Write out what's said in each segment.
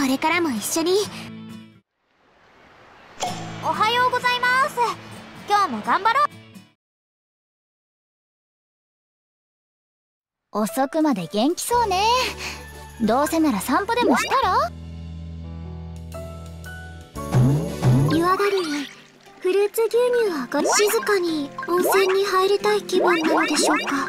れからも一緒に。おはようございます。今日も頑張ろう。 遅くまで元気そうね。どうせなら散歩でもしたら？ 湯上がりにフルーツ牛乳を静かに温泉に入りたい気分なのでしょうか。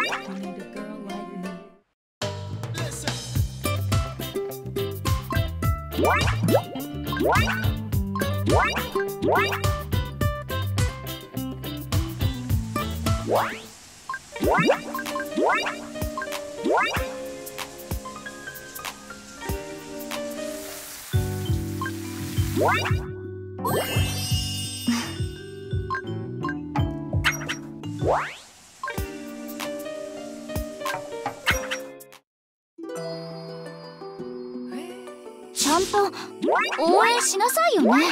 ちゃんと応援しなさいよね。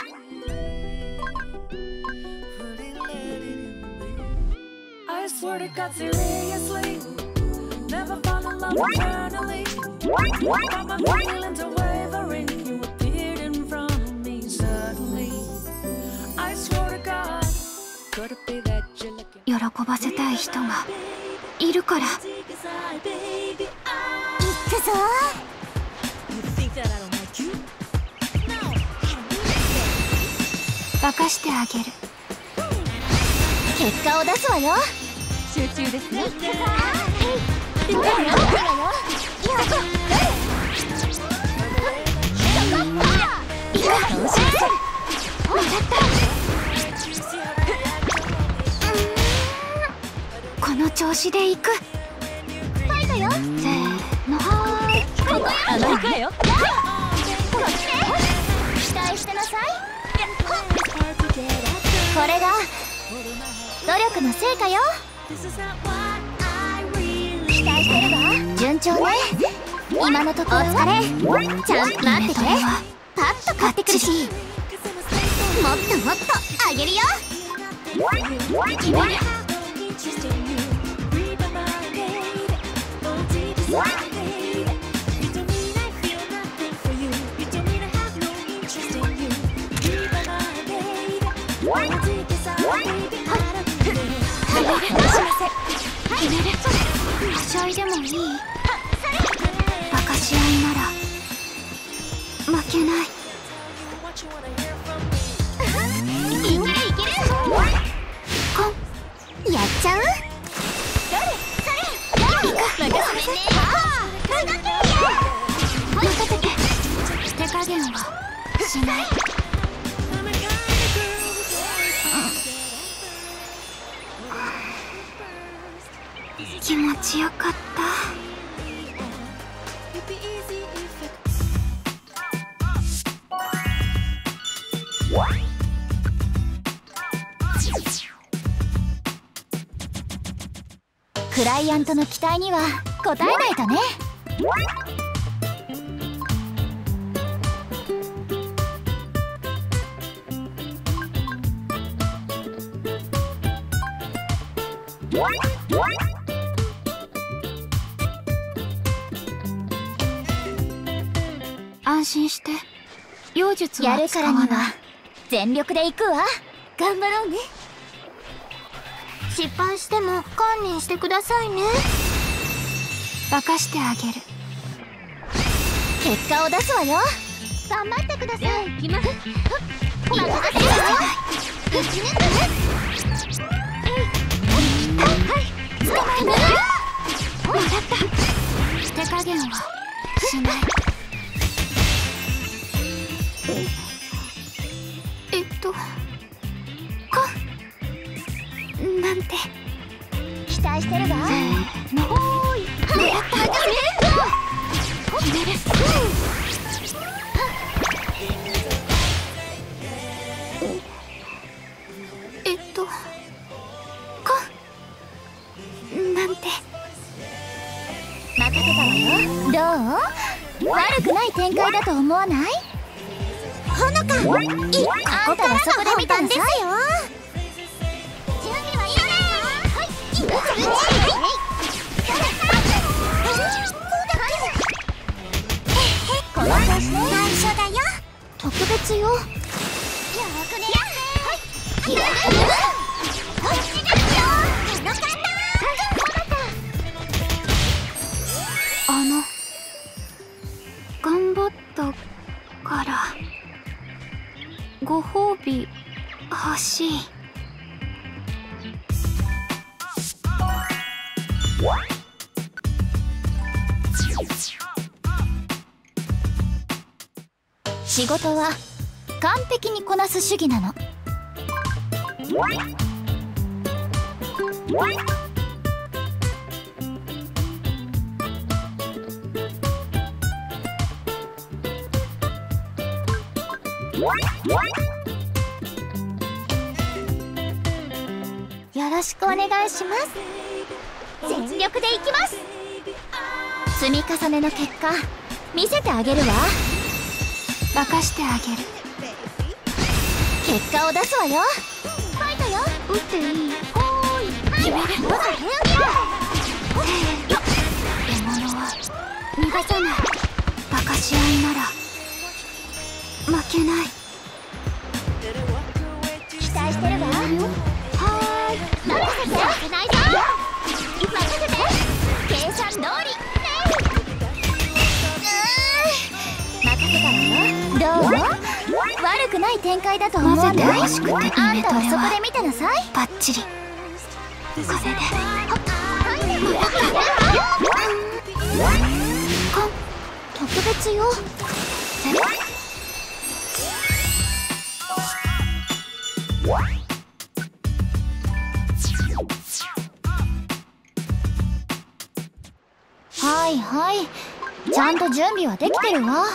喜ばせたい人がいるから。行くぞ。化かしてあげる。結果を出すわよ。集中ですね。この調子で行く。ファイトよ。せーの、はーい。ここよ。行くわよ。期待してなさい。これが努力の成果よ。期待してるわ。順調ね。今のところお疲れ。ちゃんと待ってて。パッと買ってくるし、もっともっとあげるよ。決める。はしゃいでもいい？バカし合いなら負けない。いけるいける。コンやっちゃう？任せて。手加減はしない。気持ちよかった。クライアントの期待には応えないとね。安心して。妖術は使わない。やるからには全力で行くわ。頑張ろうね。 失敗しても観念してくださいね。 化かしてあげる。 結果を出すわよ。頑張ってください。行きます。任せて。打ち抜く。はい、捕まえる。もらった。 手加減はしない。なんて期待してるわ。せーの、ほーい。決める。なんて任せたわよ。どう？悪くない展開だと思わない？ ほのか、ここからが本番ですよ。この調子ね。安心特別よ。よくねやっ頑張ったからご褒美欲しい。仕事は完璧にこなす主義なの。よろしくお願いします。全力でいきます。積み重ねの結果見せてあげるわ。任してあげる。結果を出すわよ。ファイトよ。打っていい？おーい。決める。獲物は逃がさない。バカし合いなら負けない。期待してるわ。はーい。任せて。負けないぞ。任せて。計算通り。どう？悪くない展開だと思わない？あんたはそこで見てなさい。バッチリ。これで特別よ。はいはい、ちゃんと準備はできてるわ。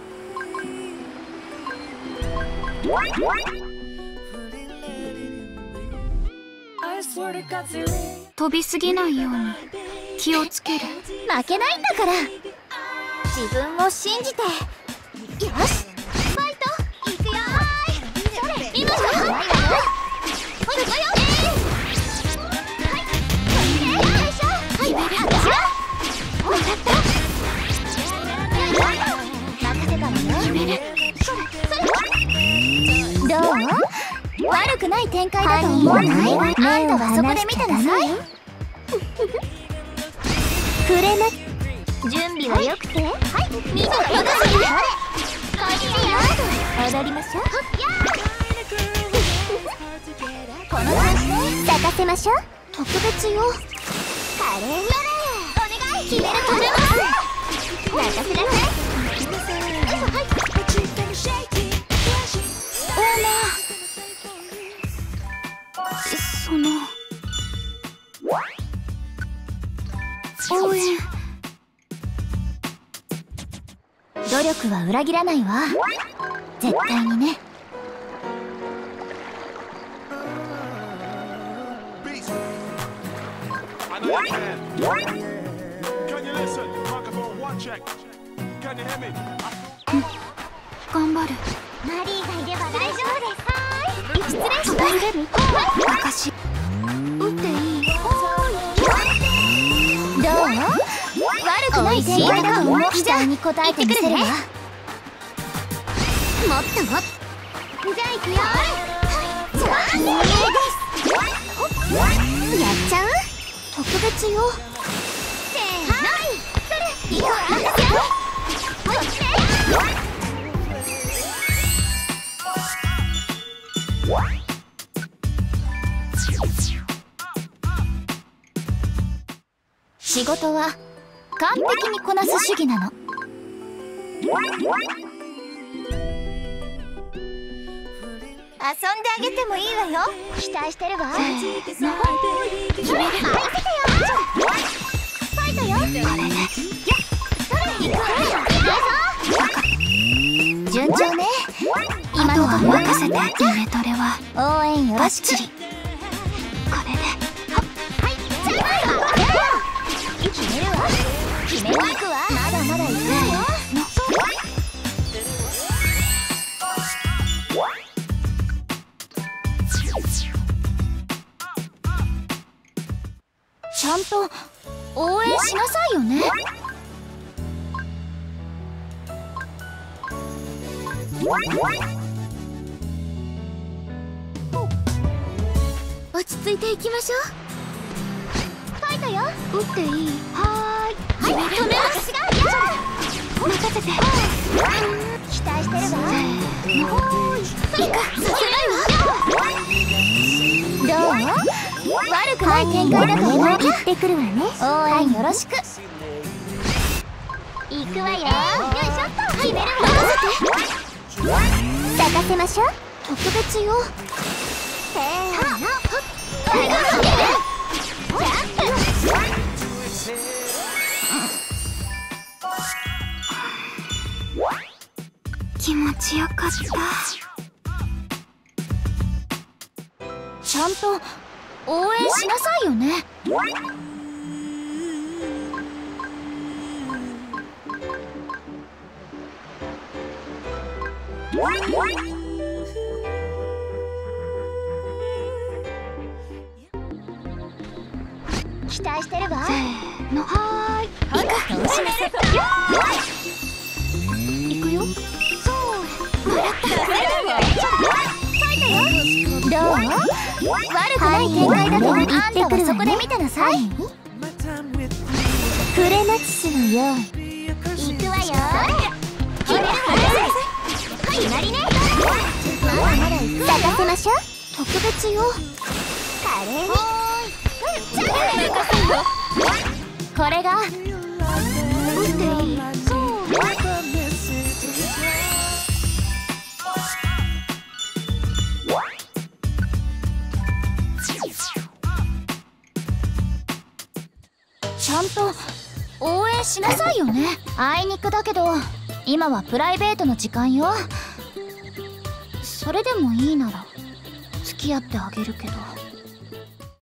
飛びすぎないように気をつける。負けないんだから自分を信じて。よし、ファイトいくよーい。それ今じゃはいよ。はいよ。はい、分かった。任せたわよ。決める。どう？悪くない展開だと思わない？あんたはそこで見てなさい。くれな。準備はよくて。はい、見てください。踊りましょう。この調子で咲かせましょう。特別よ。カレーよ。お願い。決めるとれます。任せなさい。応援。努力は裏切らないわ。絶対にね。頑張る。マリーがいれば大丈夫です。失礼します。昔打っていい？どう？悪くない展開だと思う。期待に応えてみせるわ。もっともっと。じゃあ行くよ。やっちゃう？特別よ。せーの。それ行くわ。仕事は完璧にこなす主義なの。遊んであげてもいいわよ。期待してるわ。決める。任せてよ。ファイトよ。これでよっ、それ行くわ。順調ね。今のところ任せて。イメトレは応援よろしく。これではい、じゃあ決めるわ。決めに行くわ。まだまだ行くわよ。ちゃんと応援しなさいよね。 落ち着いていきましょう。 ファイトよ。 打っていい？ はい、止めます。 任せて。 期待してるわ。 おーい、いいか、させないわ。どう？悪くない展開だと思う。行ってくるわね。応援よろしく。 行くわよ。よいしょっと。決めるわ。 咲かせましょう。特別よ。 せーの。 気持ちよかった。ちゃんと応援しなさいよね。 期待してるわ。 せーの。はーい。いく。いくよ。そう。どう？悪くない展開だと言ってくるわね。そこで見てなさい。フレナチスのように。 行くわよ。決めるわ。決まりね。まだまだ行くわよ。 咲かせましょう。特別よ。 華麗に。 これが打っていい？そう。ちゃんと応援しなさいよね。あいにくだけど今はプライベートの時間よ。それでもいいなら付き合ってあげるけど。